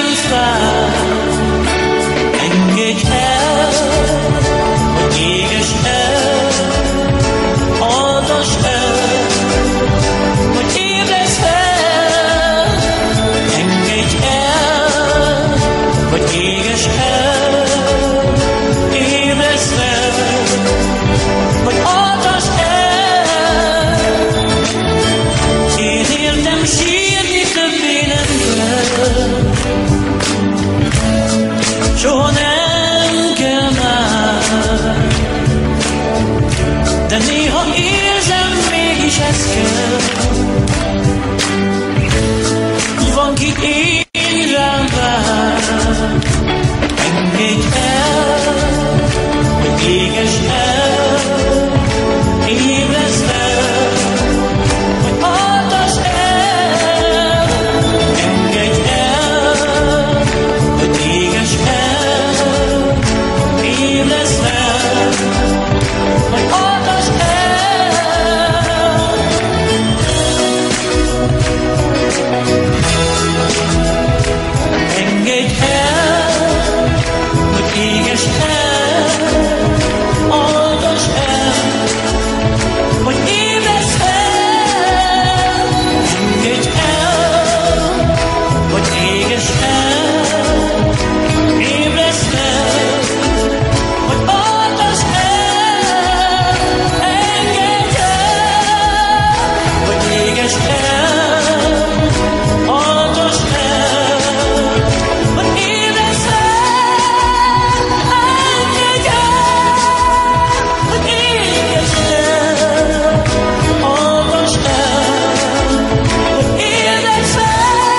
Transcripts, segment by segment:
szívem fáj, engedj el, hogy éges el, altass el, hogy ébredsz fel, engedj el, hogy éges el, ébredsz fel, hogy altass el. Én értem, sírni többé nem kell, soha nem kell már, de néha érzem, mégis ez kell. Van, ki én rám vár, engedj el, hogy éges el, ébredsz fel, hogy altass el, engedj el, hogy éges el, ébredsz fel, hogy altass el. Engedj el, hogy éges el, altass el, hogy ébredsz fel, engedj el, hogy éges el, ébredsz fel, hogy altass el, engedj el, hogy éges el, altass el, hogy ébredsz fel, engedj el, hogy éges el, altass el, hogy ébredsz fel.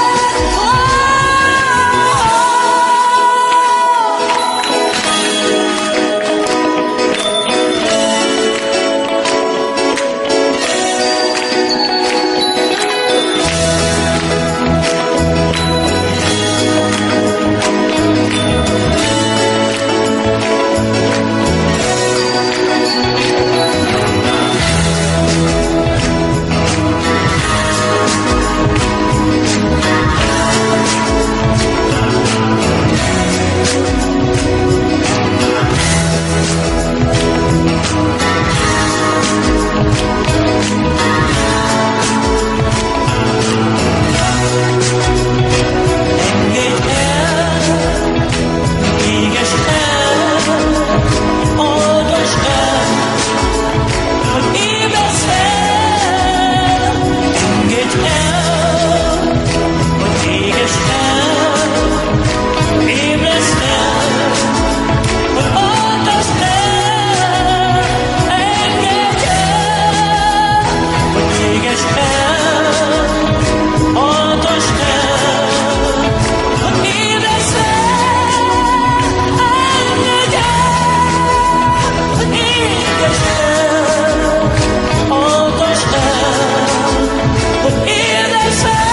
Engedj el, éges el, altass el, hogy ébredsz fel, engedj el, hogy éges el, ébredsz fel, hogy altass el, engedj el, hogy éges el, altass el, hogy ébredsz fel, engedj el, hogy éges el, altass el, hogy ébredsz fel.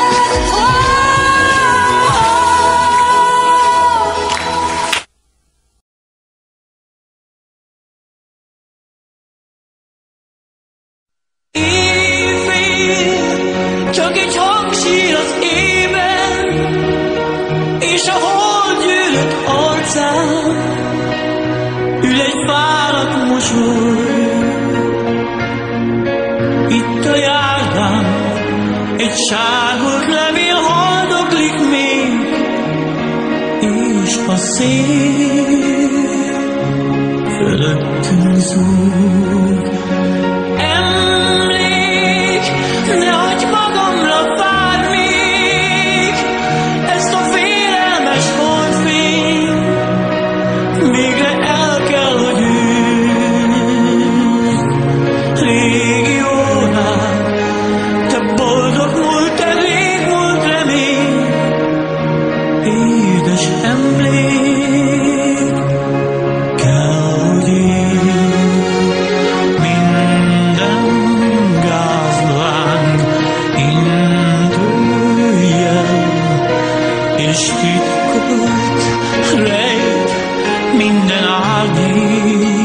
Éjfél, csak egy hangsír az ében, és a hold gyűlött arcán ül egy fáradt mosoly. Itt a járdán egy sárgott levél haldoklik még, és a szél fölöttünk zúg. Emlék, ne hagyj magamra, várj még ezt a félelmes holdfény, végre el kell, hogy ülj. Régi órák, te boldog múlt, te rég múlt remény, édes emlék, kell, hogy élj. És titkolt rejt minden árnyék.